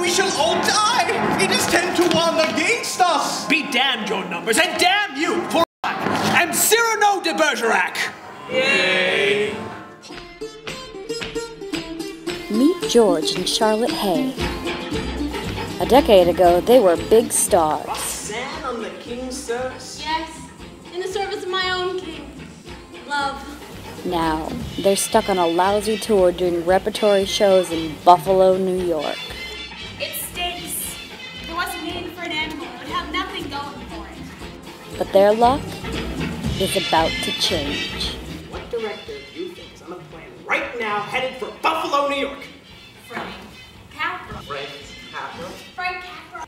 we shall all die. It is 10-1 against us. Be damned your numbers, and damn you, for I am Cyrano de Bergerac. Yay! Meet George and Charlotte Hay. A decade ago, they were big stars. Roxanne on the King's service? Yes, in the service of my own king. Love. Now, they're stuck on a lousy tour doing repertory shows in Buffalo, New York. It stinks. If it wasn't made for an animal, it would have nothing going for it. But their luck is about to change. What director do you think is on the plan right now headed for Buffalo, New York? Frank Capra. Frank Capra? Frank Capra.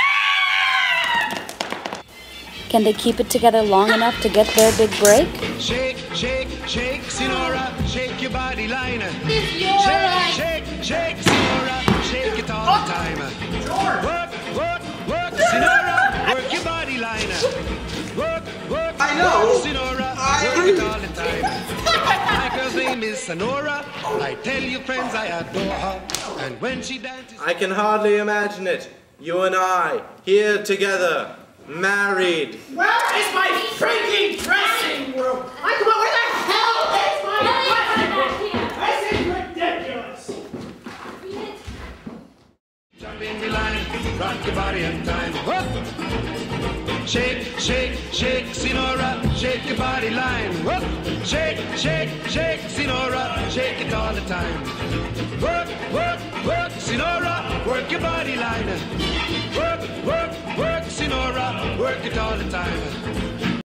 Can they keep it together long enough to get their big break? Shake, shake, shake, Sinora, shake your body line. It's your line. Shake, shake, shake, Sinora, shake it all the time. Work, work, work, Sinora, work your body line. Work, work, I know. work, Sinora, work it all the time. My girl's name is Sonora. I tell you, friends, I adore her. And when she dances, I can hardly imagine it. You and I, here together, married. Where is my freaking dressing room? Come on, where the hell is my dressing room? This is ridiculous. jump in the line, rock your body in time. Whoop. Shake, shake, shake, Sinora, shake your body line. Whoop. Shake, shake, shake, Sinora, shake it all the time. Work, work, work, Sinora, work your body line. Work, work, work, Sinora, work it all the time.